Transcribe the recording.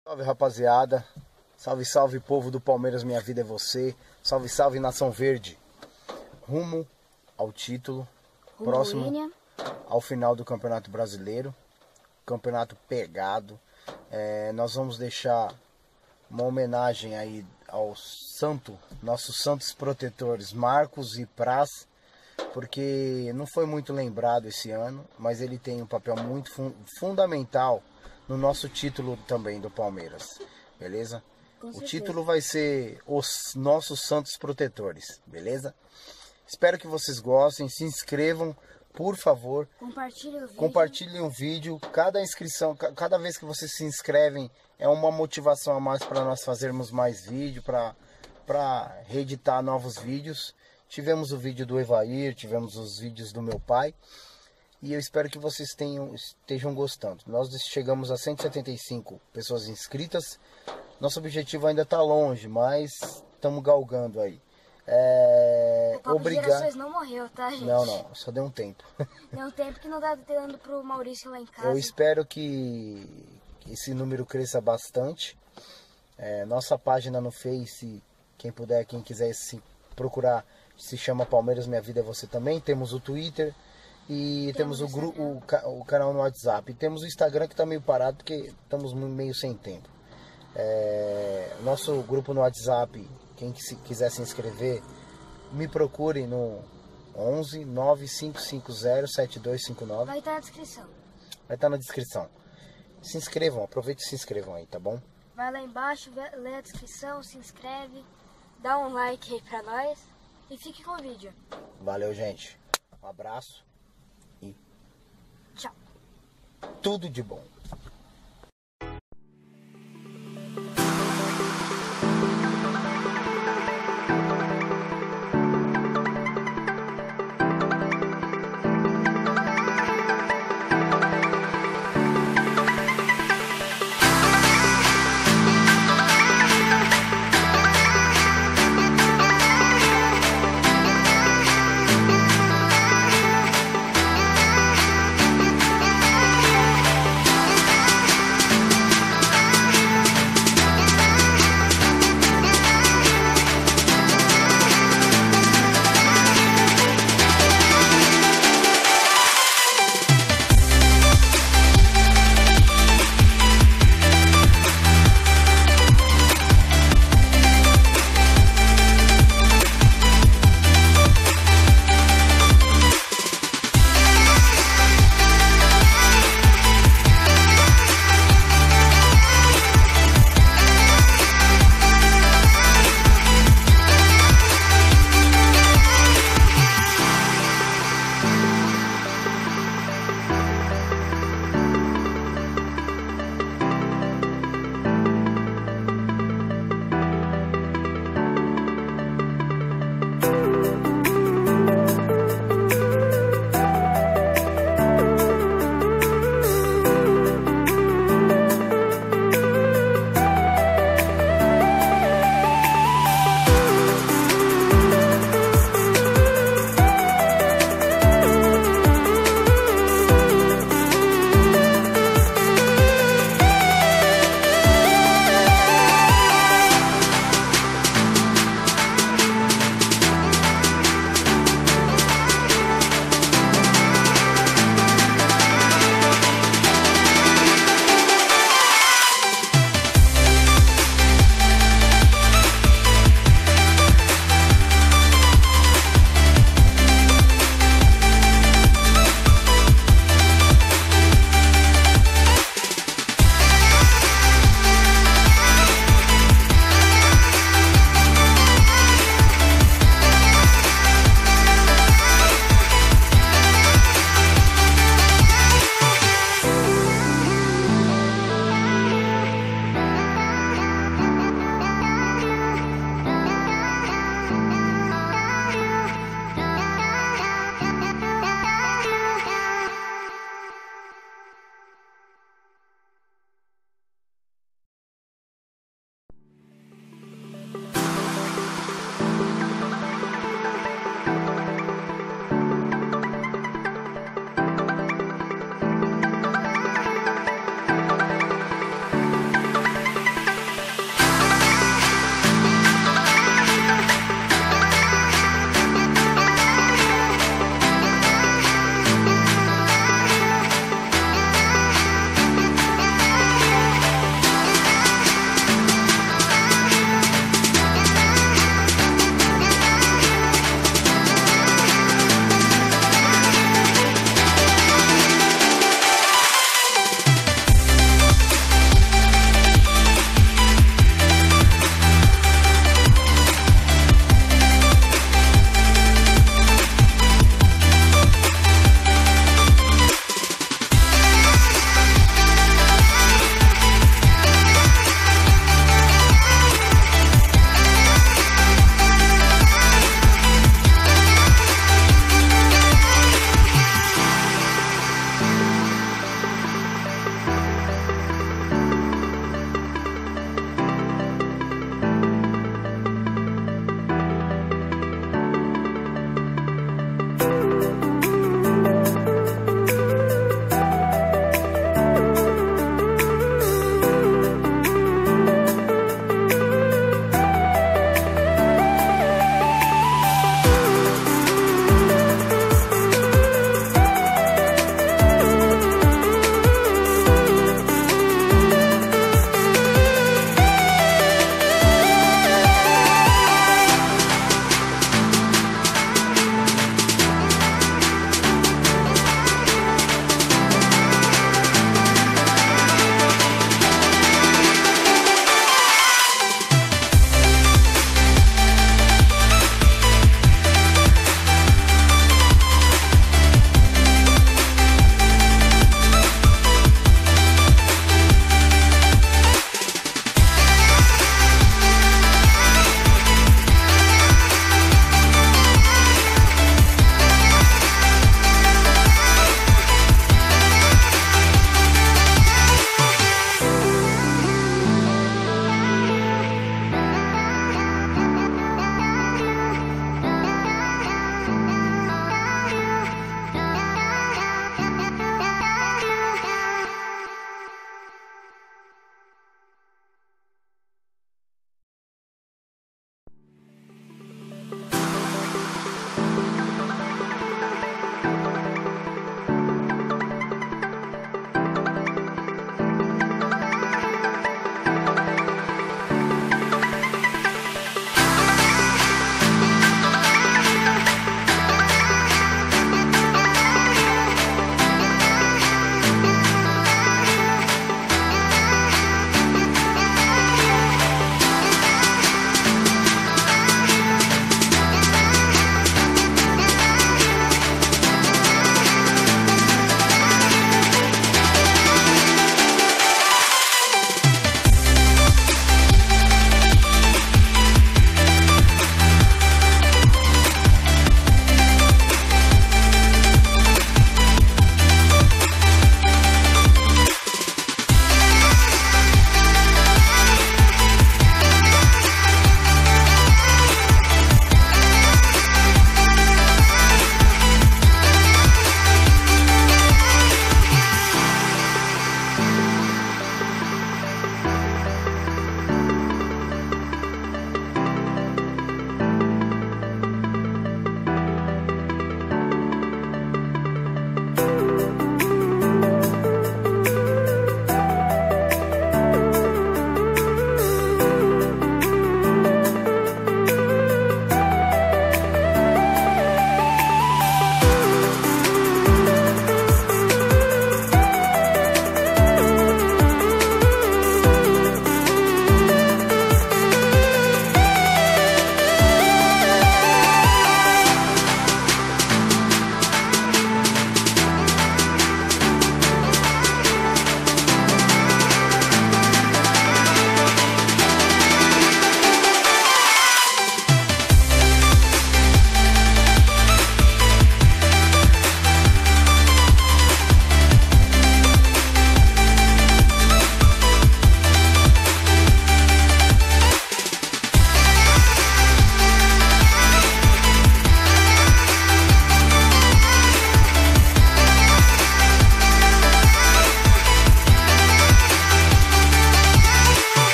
Salve, rapaziada, salve, salve, povo do Palmeiras, minha vida é você, salve, salve, Nação Verde, rumo ao título, próximo ao final do Campeonato Brasileiro, campeonato pegado. Nós vamos deixar uma homenagem aí ao nossos santos protetores Marcos e Praz, porque não foi muito lembrado esse ano, mas ele tem um papel muito fundamental no nosso título também do Palmeiras, beleza? O título vai ser os nossos santos protetores, beleza? Espero que vocês gostem, se inscrevam, por favor. Compartilhem o vídeo. Cada inscrição, cada vez que vocês se inscrevem é uma motivação a mais para nós fazermos mais vídeo, para reeditar novos vídeos. Tivemos o vídeo do Evair, tivemos os vídeos do meu pai. E eu espero que vocês estejam gostando. Nós chegamos a 175 pessoas inscritas. Nosso objetivo ainda está longe, mas estamos galgando aí. O Papo de Gerações não morreu, tá, gente? Não, só deu um tempo. Deu um tempo que não tá dando pro Maurício lá em casa. Eu espero que esse número cresça bastante. Nossa página no Face, quem puder, quem quiser se procurar, se chama Palmeiras Minha Vida é Você também. Temos o Twitter. E temos o canal no WhatsApp. E temos o Instagram, que está meio parado porque estamos meio sem tempo. Nosso grupo no WhatsApp, quem quiser se inscrever, me procure no 11 9550 7259. Vai estar na descrição. Vai estar na descrição. Se inscrevam, aproveite e se inscrevam aí, tá bom? Vai lá embaixo, lê a descrição, se inscreve, dá um like aí pra nós e fique com o vídeo. Valeu, gente. Um abraço. Tchau. Tudo de bom.